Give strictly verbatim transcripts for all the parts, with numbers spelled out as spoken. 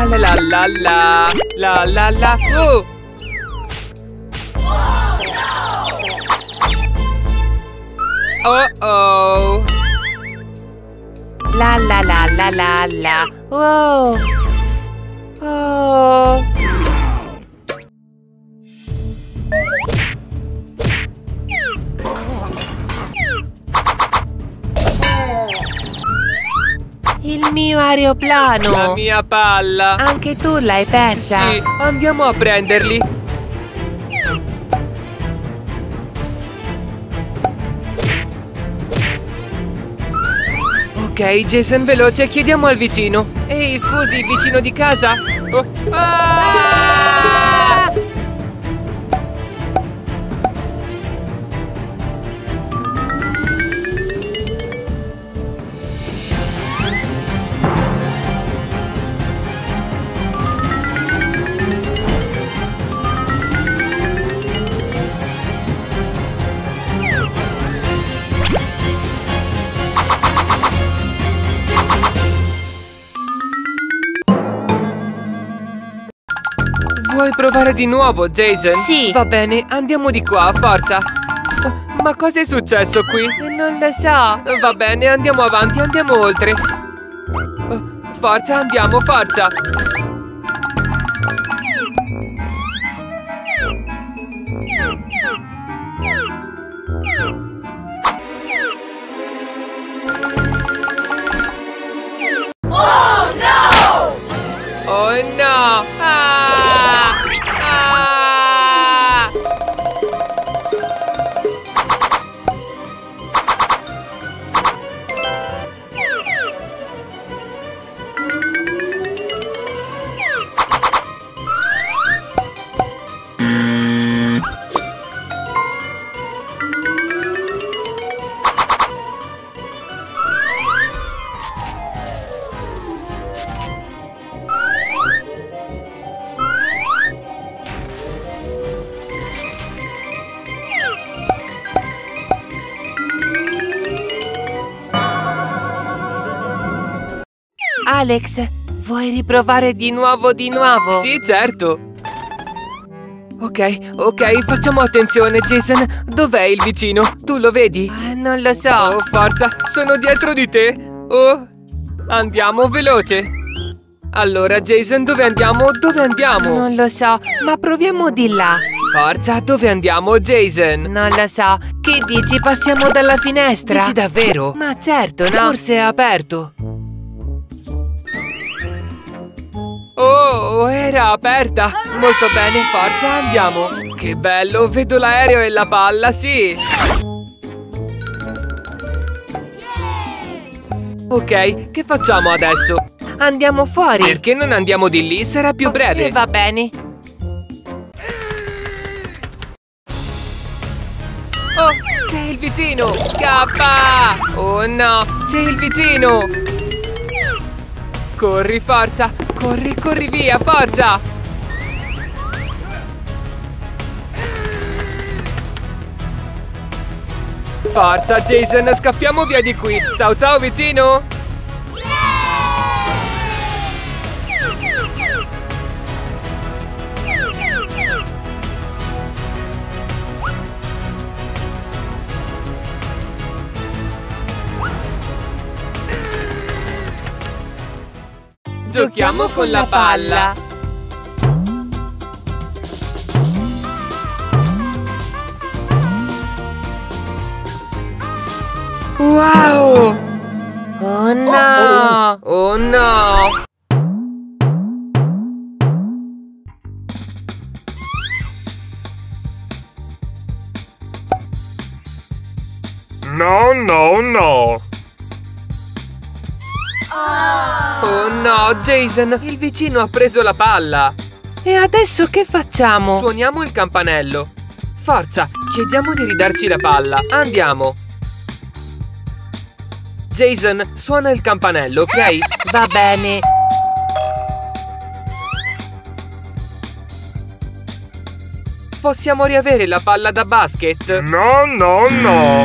La la la la la la la la. Oh! Oh oh! La la la la la la. Oh! Oh! Il mio aeroplano! La mia palla! Anche tu l'hai persa? Sì, andiamo a prenderli! Ok, Jason, veloce, chiediamo al vicino. Ehi, scusi, vicino di casa? Oh. Ah! Vuoi provare di nuovo, Jason? Sì. Va bene, andiamo di qua, forza. Oh, ma cosa è successo qui? Non lo so. Va bene, andiamo avanti, andiamo oltre. Oh, forza, andiamo, forza. Oh no! Oh no! Ah! Alex, vuoi riprovare di nuovo di nuovo? Sì, certo. Ok, ok, facciamo attenzione, Jason. Dov'è il vicino? Tu lo vedi? Ah, non lo so. Oh, forza, sono dietro di te. Oh, andiamo veloce. Allora, Jason, dove andiamo? Dove andiamo? Non lo so, ma proviamo di là. Forza, dove andiamo, Jason? Non lo so. Che dici? Passiamo dalla finestra? Dici davvero? Ma certo, no? Forse è aperto. Oh, era aperta! Molto bene, forza, andiamo! Che bello, vedo l'aereo e la palla, sì! Ok, che facciamo adesso? Andiamo fuori! Perché non andiamo di lì? Sarà più breve! E va bene! Oh, c'è il vicino! Scappa! Oh no, c'è il vicino! Corri, forza! Corri, corri via, forza! Forza, Jason, scappiamo via di qui! Ciao, ciao, vicino! Giochiamo con la palla! Wow! Oh no! Oh no! No, no, no! Oh no, Jason, il vicino ha preso la palla! E adesso che facciamo? Suoniamo il campanello! Forza, chiediamo di ridarci la palla! Andiamo! Jason, suona il campanello, ok? Va bene! Possiamo riavere la palla da basket? No, no, no!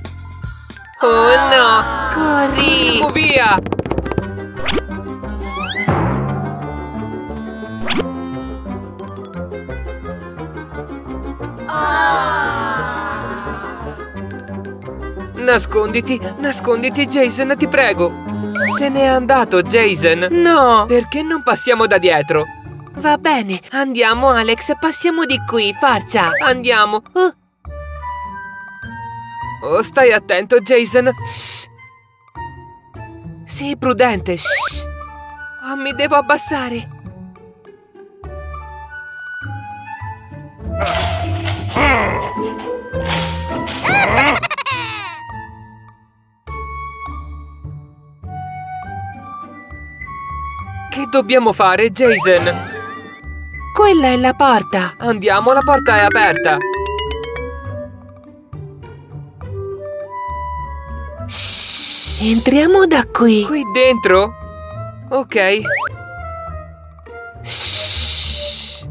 Oh no! Corri! Oh, via! Nasconditi, nasconditi, Jason, ti prego. Se n'è andato, Jason. No! Perché non passiamo da dietro? Va bene, andiamo Alex, passiamo di qui, forza! Andiamo. Oh, Oh, stai attento, Jason. shh, Sii prudente. Shh. oh, mi devo abbassare. Che dobbiamo fare, Jason? Quella è la porta. Andiamo, la porta è aperta. Shh, entriamo da qui. Qui dentro? Ok. Shh.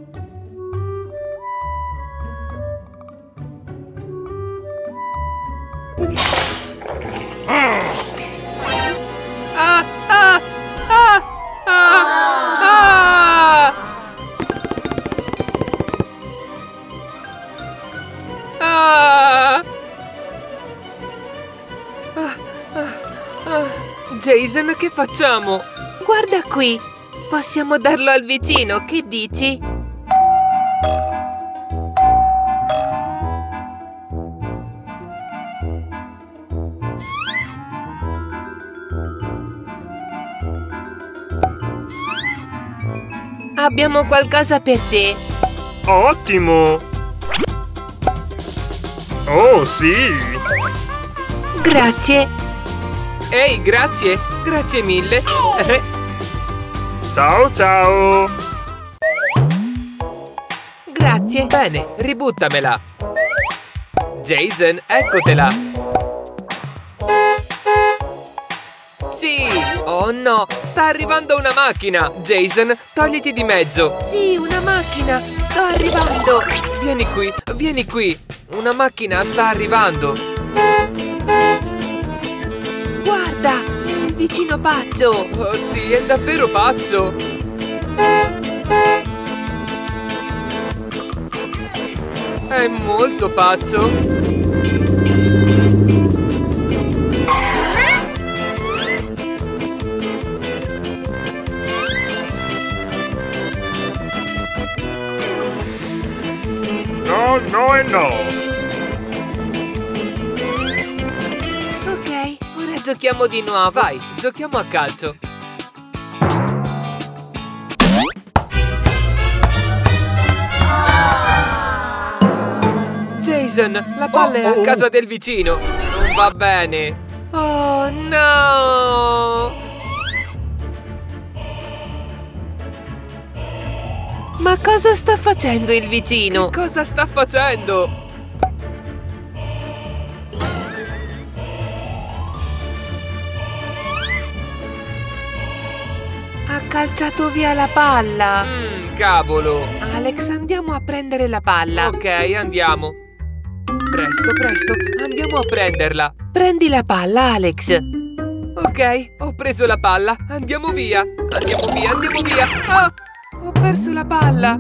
Ah, ah, ah, ah, ah. Ah. Ah, ah, ah. Jason, che facciamo? Guarda qui. Possiamo darlo al vicino, che dici? Abbiamo qualcosa per te. Ottimo! Oh, sì! Grazie. Ehi, grazie. Grazie mille. Eh, Ciao, ciao! Grazie. Bene, ributtamela. Jason, eccotela. Sì! Oh no, sta arrivando una macchina. Jason, togliti di mezzo. Sì, una macchina. Sto arrivando. Vieni qui, vieni qui. Una macchina sta arrivando. Guarda, è il vicino pazzo. Oh sì, è davvero pazzo. È molto pazzo. No, no e no! Ok, ora Giochiamo di nuovo. Vai, giochiamo a calcio. Jason, la palla è a casa del vicino. Non va bene. Oh no! Ma cosa sta facendo il vicino? Che cosa sta facendo? Ha calciato via la palla. Mmm, cavolo. Alex, andiamo a prendere la palla. Ok, andiamo. Presto, presto, andiamo a prenderla. Prendi la palla, Alex. Ok, ho preso la palla. Andiamo via. Andiamo via, andiamo via. Ah, Ho perso la palla.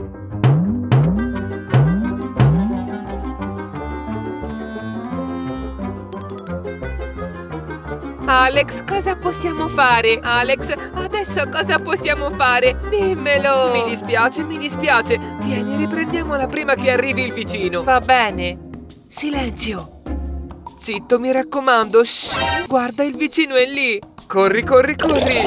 Alex, cosa possiamo fare? Alex, adesso cosa possiamo fare? Dimmelo! mi dispiace, mi dispiace. Vieni, riprendiamola prima che arrivi il vicino. Va bene. Silenzio. Zitto, mi raccomando. Shh. Guarda, il vicino è lì. Corri, corri, corri.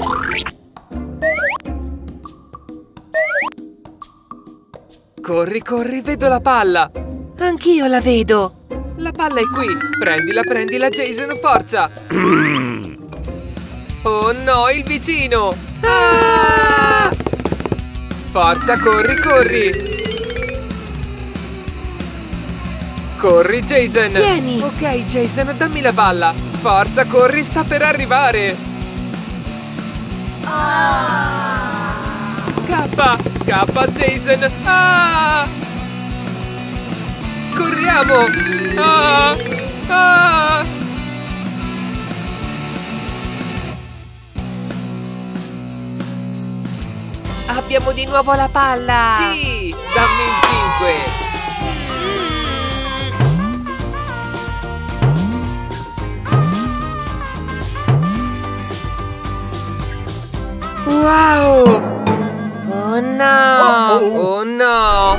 Corri, corri, vedo la palla. Anch'io la vedo. La palla è qui. Prendila, prendila, Jason, forza. Oh no, il vicino. Ah! Forza, corri, corri. Corri, Jason. Vieni. Ok, Jason, dammi la palla. Forza, corri, sta per arrivare. Scappa, scappa, Jason. Ah! Corriamo. Ah! Ah! Abbiamo di nuovo la palla. Sì, dammi il cinque. Wow! Oh no! Oh no!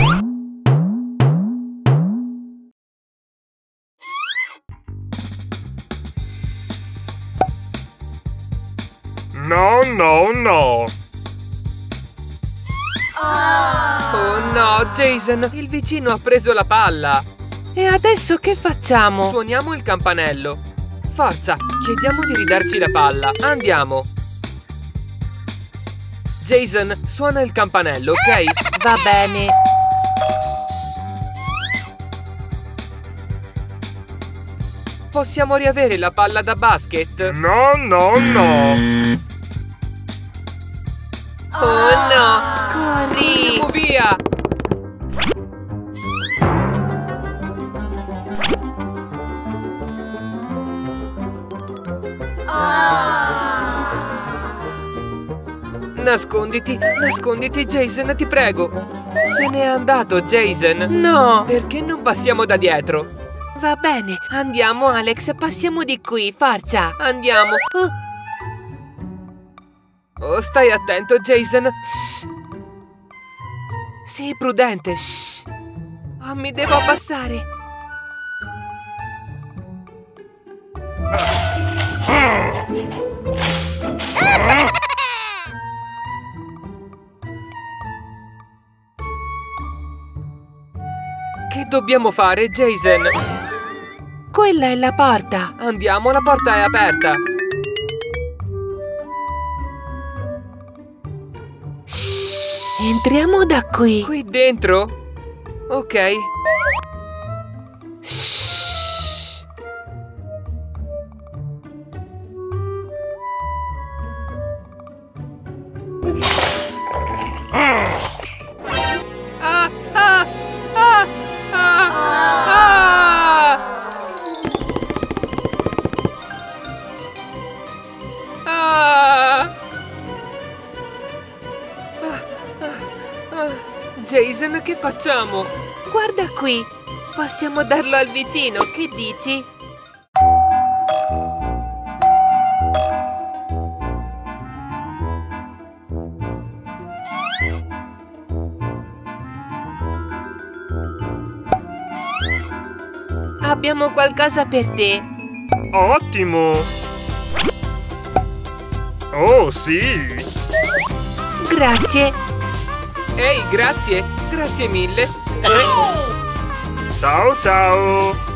No, no, no. Oh no, Jason, il vicino ha preso la palla. E adesso che facciamo? Suoniamo il campanello. Forza, chiediamo di ridarci la palla. Andiamo. Jason, suona il campanello, ok? Va bene. Possiamo riavere la palla da basket? No, no, no. Oh no! Corri! Andiamo via! Nasconditi, nasconditi Jason, ti prego. Se n'è andato Jason. No! Perché non passiamo da dietro? Va bene, andiamo Alex, passiamo di qui, forza! Andiamo. Oh, Oh, stai attento Jason. Shh. Sii prudente. Shh. oh, mi devo abbassare! Che dobbiamo fare Jason? Quella è la porta! Andiamo, la porta è aperta. Shh, entriamo da qui! Qui dentro? Ok. Shh. Ah, ah, ah, ah, ah. Ah. Ah. Jason, che facciamo? Guarda qui! Possiamo darlo al vicino, che dici? Abbiamo qualcosa per te! Ottimo. Oh, sì. Grazie! Ehi, grazie. Grazie mille. Ciao, ciao.